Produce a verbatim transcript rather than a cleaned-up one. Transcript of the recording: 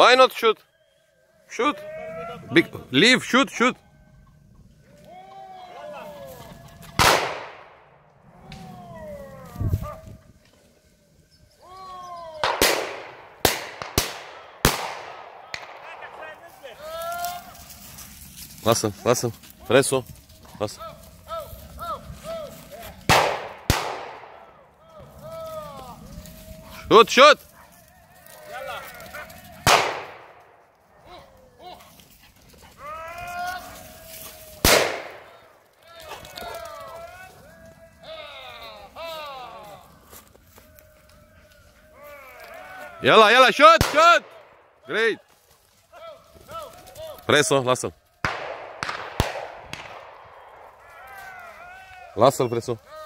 Why not shoot? Shoot. Big, leave, shoot, shoot. Lasă, lasă, preso, lasă. Shoot, shoot! Yalla, yalla, shoot, shoot! Great! Preso, lasă-l. Lasă-l, preso.